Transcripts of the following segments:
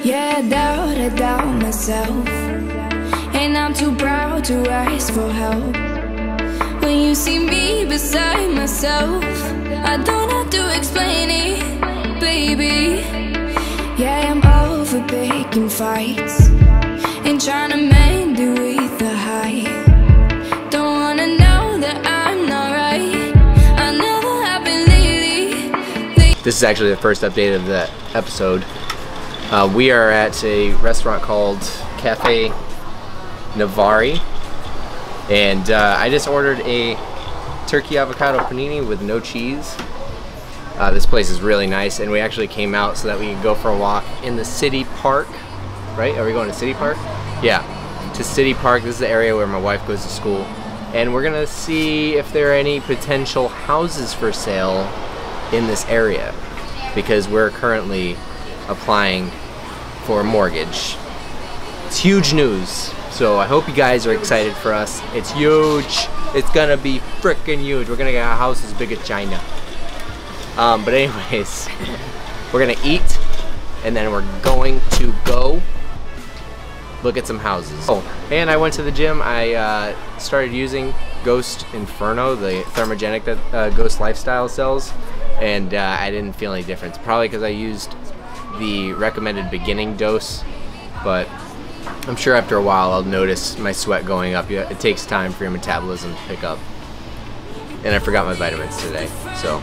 Yeah, I doubt myself, and I'm too proud to ask for help. When you see me beside myself, I don't have to explain it, baby. Yeah, I'm over picking fights and trying to mend it with the height. Don't wanna know that I'm not right. I never have been lately. This is actually the first update of the episode. We are at a restaurant called Cafe Navari, and I just ordered a turkey avocado panini with no cheese. This place is really nice, and we actually came out so that we could go for a walk in the city park. Right? Are we going to City Park? Yeah, to City Park. This is the area where my wife goes to school, and we're gonna see if there are any potential houses for sale in this area, because we're currently applying for a mortgage. It's huge news, so I hope you guys are excited for us. It's huge. It's gonna be freaking huge. We're gonna get a house as big as China. But anyways, we're gonna eat, and then we're going to go look at some houses. Oh, and I went to the gym. I started using Ghost Inferno, the thermogenic that Ghost Lifestyle sells, and I didn't feel any difference. Probably because I used the recommended beginning dose, but I'm sure after a while I'll notice my sweat going up. Yeah, it takes time for your metabolism to pick up. And I forgot my vitamins today, so.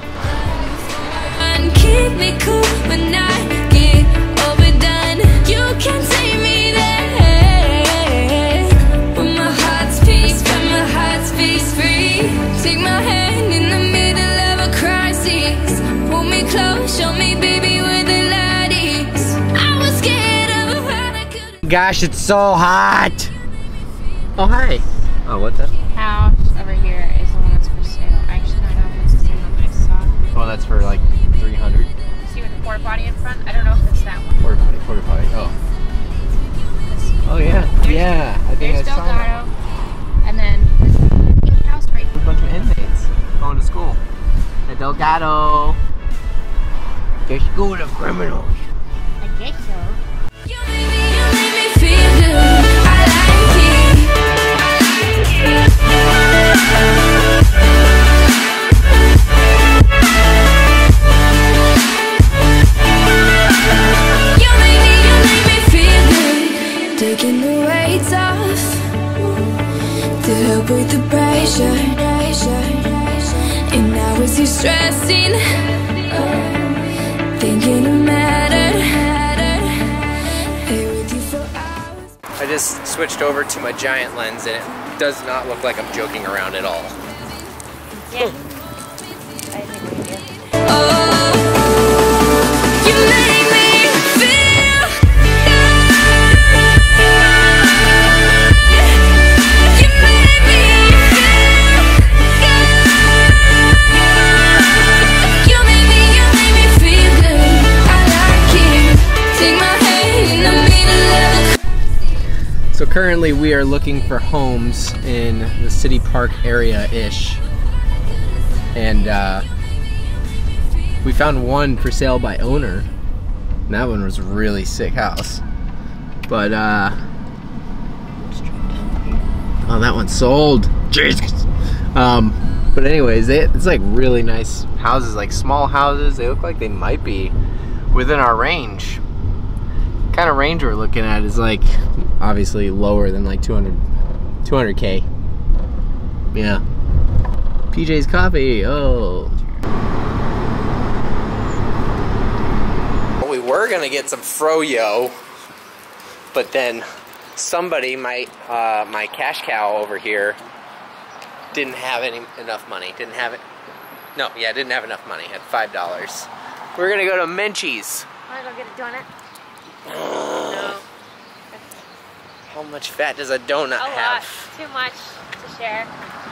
Keep me cool when I get overdone. You can take me there. When my heart's peace, when my heart's peace free. Take my hand in the middle of a crisis. Pull me close, show me baby where the light is. I was scared of what I could. Gosh, it's so hot. Oh, hi. Oh, what the? House over here is the one that's for sale. I actually don't know if it's the same one I saw. Oh, that's for like 300. See with the porta potty in front? I don't know if it's that one. Porta potty. Oh. Oh yeah. Yeah. I think I There's saw that. Delgado. And then there's a house right A bunch of inmates going to school. At Delgado. The school of criminals. I guess so. You make me feel good. I like it. You make me feel good. Taking the weights off to help with the pressure. And now it's you stressing, thinking it mattered. Here with you for hours. I just switched over to my giant lens, and it does not look like I'm joking around at all. Yeah. I think we do. Oh, you make me feel good. You make me feel good. You make me feel good. I like it. Take my hand in the middle of the. So currently we are looking for homes in the City Park area-ish. And we found one for sale by owner. And that one was a really sick house. But oh, that one sold. Jesus. But anyways, it's like really nice houses, like small houses. They look like they might be within our range. Kind of range we're looking at is like obviously lower than like 200K. Yeah. PJ's Coffee. Oh. We were gonna get some froyo, but then somebody, my cash cow over here, didn't have enough money. Didn't have enough money. Had $5. We're gonna go to Menchie's. Wanna go get a donut? No. How much fat does a donut have? Too much to share.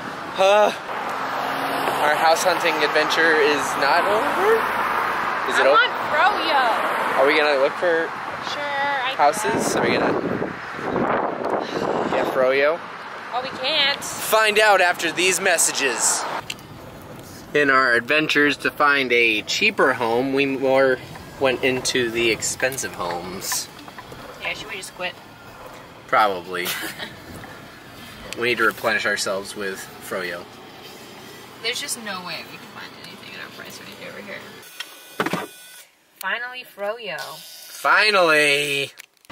Our house hunting adventure is not over? Is it over? I want froyo. Are we gonna look for Sure, houses? Are we gonna get froyo? Oh, we can't. Find out after these messages. In our adventures to find a cheaper home, we more went into the expensive homes. Okay, should we just quit? Probably. We need to replenish ourselves with Froyo. There's just no way we can find anything at our price range over here. Finally, Froyo. Finally!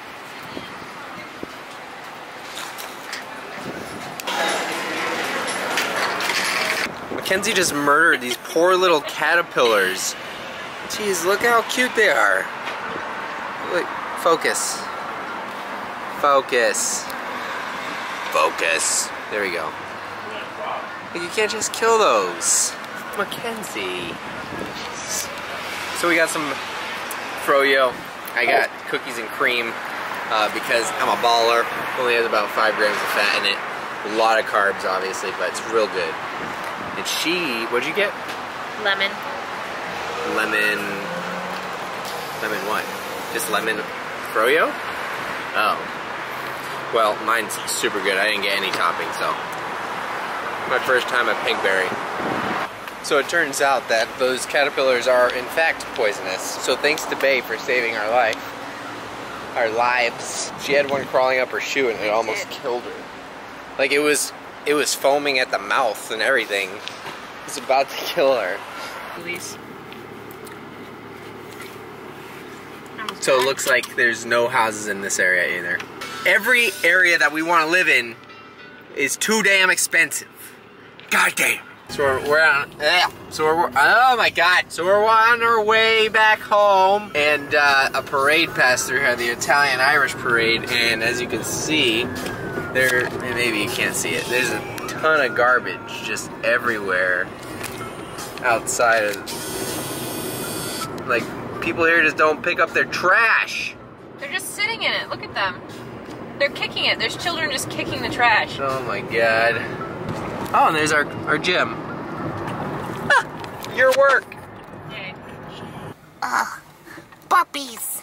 Mackenzie just murdered these poor little caterpillars. Jeez, look how cute they are. Look, focus. Focus. Focus. There we go. You can't just kill those. Mackenzie. So we got some Froyo. I got cookies and cream because I'm a baller. Only has about 5 grams of fat in it. A lot of carbs, obviously, but it's real good. And she, what'd you get? Lemon. Lemon what? Just lemon Froyo? Oh. Well, mine's super good. I didn't get any toppings, so. My first time at Pinkberry. So it turns out that those caterpillars are in fact poisonous. So thanks to Bae for saving our life. Our lives. She had one crawling up her shoe and it almost killed her. Like it was foaming at the mouth and everything. It was about to kill her. Please. So it looks like there's no houses in this area either. Every area that we want to live in is too damn expensive. God damn. So we're on. Oh my God. So we're on our way back home, and a parade passed through here, the Italian-Irish parade, and as you can see, there. Maybe you can't see it. There's a ton of garbage just everywhere outside of. Like people here just don't pick up their trash. They're just sitting in it. Look at them. They're kicking it. There's children just kicking the trash. Oh my God. Oh, and there's our gym. Ah, your work. Yay. Puppies.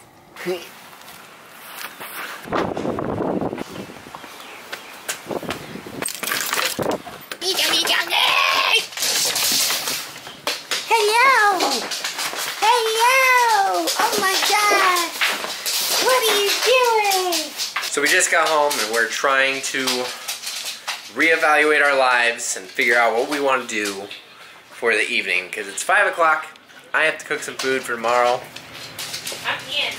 Hello. Hello. Oh my God. What are you doing? So we just got home and we're trying to reevaluate our lives and figure out what we want to do for the evening because it's 5 o'clock. I have to cook some food for tomorrow. I'm peeing.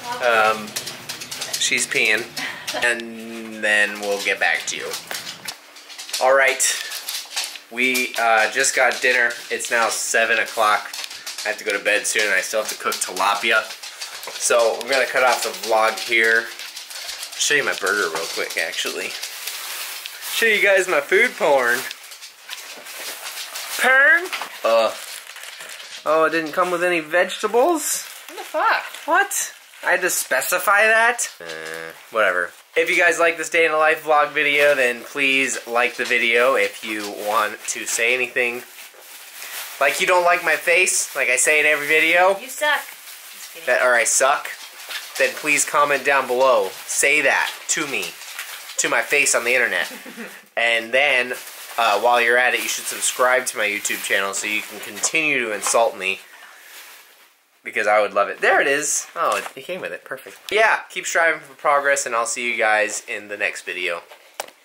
She's peeing, and then we'll get back to you. All right, we just got dinner. It's now 7 o'clock. I have to go to bed soon, and I still have to cook tilapia. So I'm gonna cut off the vlog here. I'll show you my burger real quick, actually. Show you guys my food porn. Oh, it didn't come with any vegetables? What the fuck? What? I had to specify that? Whatever. If you guys like this day in the life vlog video, then please like the video. If you want to say anything, like you don't like my face, like I say in every video, You suck. Just kidding. or I suck, then please comment down below. Say that to me, to my face on the internet. And then, while you're at it, you should subscribe to my YouTube channel so you can continue to insult me. Because I would love it. There it is. Oh, it came with it. Perfect. Yeah, keep striving for progress, and I'll see you guys in the next video.